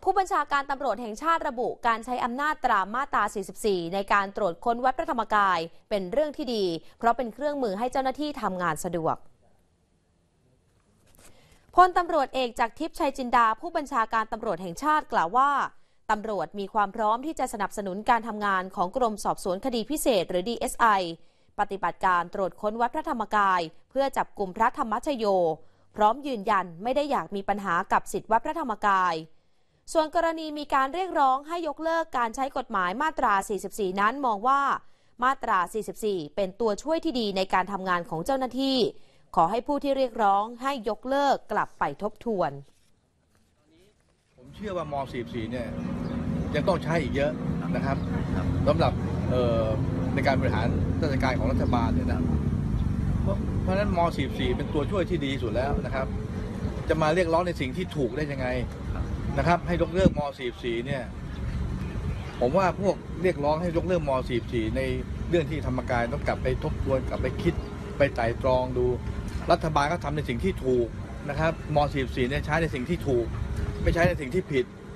ผู้บัญชาการตำรวจแห่งชาติระบุการใช้อำนาจตามมาตรา 44 ในการตรวจค้นวัดพระธรรมกายเป็นเรื่องที่ดีเพราะเป็นเครื่องมือให้เจ้าหน้าที่ทำงานสะดวกพลตำรวจเอกจากทิพย์ชัยจินดาผู้บัญชาการตำรวจแห่งชาติกล่าวว่าตำรวจมีความพร้อมที่จะสนับสนุนการทำงานของกรมสอบสวนคดีพิเศษหรือ DSI ปฏิบัติการตรวจค้นวัดพระธรรมกายเพื่อจับกุมพระธรรมชโยพร้อมยืนยันไม่ได้อยากมีปัญหากับสิทธิวัดพระธรรมกายส่วนกรณีมีการเรียกร้องให้ยกเลิกการใช้กฎหมายมาตรา 44 นั้นมองว่ามาตรา 44 เป็นตัวช่วยที่ดีในการทำงานของเจ้าหน้าที่ขอให้ผู้ที่เรียกร้องให้ยกเลิกกลับไปทบทวนผมเชื่อว่าม 44 เนี่ยยังต้องใช้อีกเยอะนะครับสำหรับในการบริหารราชการของรัฐบาลเนี่ยนะเพราะฉะนั้นม 44 เป็นตัวช่วยที่ดีสุดแล้วนะครับจะมาเรียกร้องในสิ่งที่ถูกได้ยังไงนะครับให้ยกเลิกม 44 เนี่ยผมว่าพวกเรียกร้องให้ยกเลิกม 44 ในเรื่องที่ธรรมกายต้องกลับไปทบทวนกลับไปคิดไปไต่ตรองดูรัฐบาลก็ทำในสิ่งที่ถูกนะครับม 44 เนี่ยใช้ในสิ่งที่ถูกไม่ใช้ในสิ่งที่ผิด